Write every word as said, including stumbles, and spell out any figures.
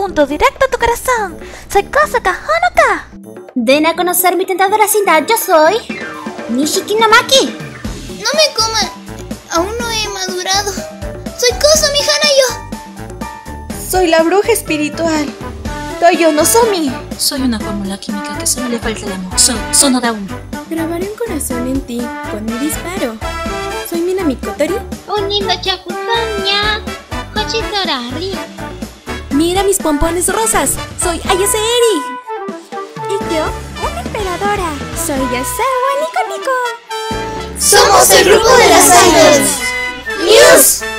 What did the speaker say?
punto directo a tu corazón. Soy Kosaka Honoka. Den a conocer mi tentadora cinta. Yo soy Nishiki no Maki. No me coman. Aún no he madurado. Soy Kozumi Hanayo. Soy la bruja espiritual. Toyo Nozomi. Soy una fórmula química que solo le falta el amor. Soy Sonoda uno. Grabaré un corazón en ti con mi disparo. Soy Minami Kotori. Unindo Chakutanya. Hochitorari. Mira mis pompones rosas. Soy Ayase Eri. Y yo, una emperadora. Soy Yasawa Nico Nico. Somos el grupo de las Idols. News.